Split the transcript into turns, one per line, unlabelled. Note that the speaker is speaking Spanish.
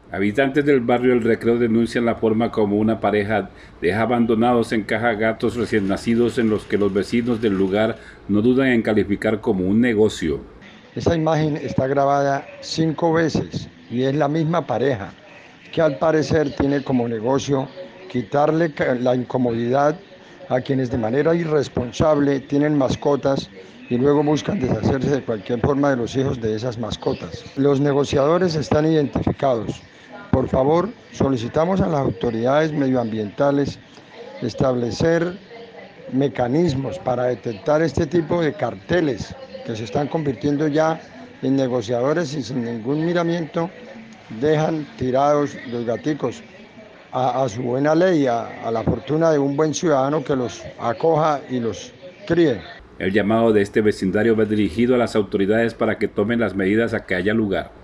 Habitantes del barrio El Recreo denuncian la forma como una pareja deja abandonados en caja gatos recién nacidos en los que los vecinos del lugar no dudan en calificar como un negocio.
Esa imagen está grabada 5 veces y es la misma pareja que al parecer tiene como negocio quitarle la incomodidad a quienes de manera irresponsable tienen mascotas y luego buscan deshacerse de cualquier forma de los hijos de esas mascotas. Los negociadores están identificados. Por favor, solicitamos a las autoridades medioambientales establecer mecanismos para detectar este tipo de carteles que se están convirtiendo ya en negociadores y sin ningún miramiento dejan tirados los gaticos a su buena ley, a la fortuna de un buen ciudadano que los acoja y los críe.
El llamado de este vecindario va dirigido a las autoridades para que tomen las medidas a que haya lugar.